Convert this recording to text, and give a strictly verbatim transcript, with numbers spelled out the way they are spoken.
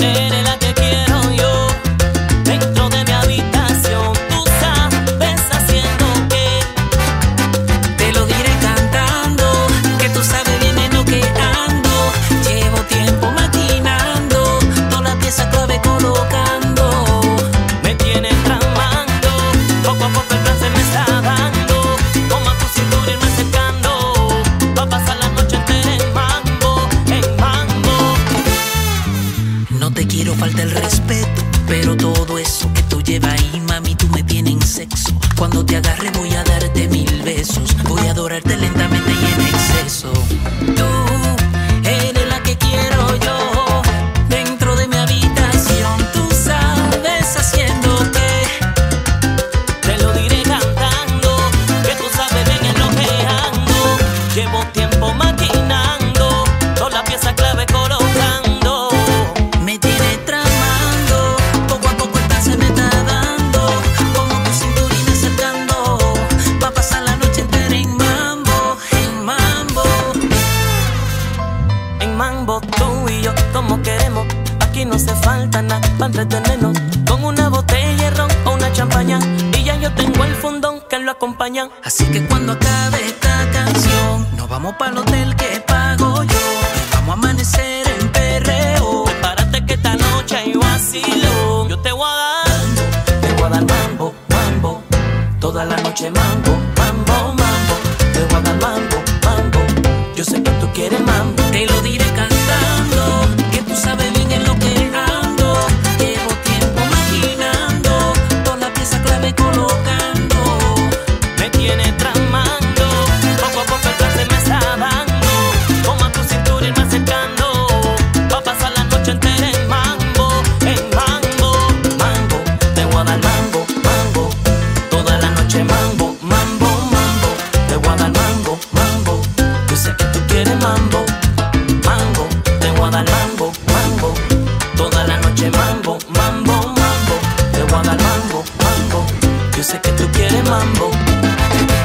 Eres la que quiero yo dentro de mi habitación. Tú sabes haciendo qué. Te lo diré cantando, que tú sabes bien en lo que ando. Llevo tiempo maquinando, todas las piezas clave colocando. Me tiene tramando, poco a poco el plan se me está dando. Como a tu cintura irme acercando, va a pasar la noche entera en mambo, en mambo. No te quiero faltar el respeto, pero todo eso que tú llevas ahí, mami, tú me tienes en sexo. Cuando te agarre voy a darte mil besos, voy a adorarte lentamente y en exceso. Tú eres la que quiero yo dentro de mi habitación. Tú sabes haciendo qué. Te lo diré cantando, que tú sabes bien en lo que ando. Llevo tiempo maquinando, todas las piezas clave colocando. Me tiene tramando, poco a poco el plan se me está dando. Como tu cinturita acercando, va a pasar la noche entera en mambo, en mambo. En mambo, tú y yo, como queremos. Aquí no hace falta nada para entretenernos. Con una botella de ron o una champaña, y ya yo tengo el fundón que lo acompaña. Así que cuando acabe esta canción, nos vamos para el hotel que pago yo. Vamos a amanecer en perreo. Prepárate que esta noche hay vacilo. Yo te voy a dar, te voy a dar mambo, mambo. Toda la noche mambo, mambo, mambo. Te voy a dar mambo, mambo. Yo sé que tú quieres mambo. Te lo diré cantando, que tú sabes bien en lo que ando. Llevo tiempo maquinando, todas las piezas clave colocando. Me tiene tramando, poco a poco el plan se me está dando. Como a tu cintura irme acercando, va a pasar la noche entera en mambo, en mambo, mambo. Te voy a dar mambo, mambo. Toda la noche mambo, mambo, mambo. Te voy a dar mambo, mambo. Yo sé que tú quieres mambo, mambo. Te voy a dar mambo, mambo. Toda la noche mambo, mambo, mambo. Te voy a dar mambo, mambo. Yo sé que tú quieres mambo.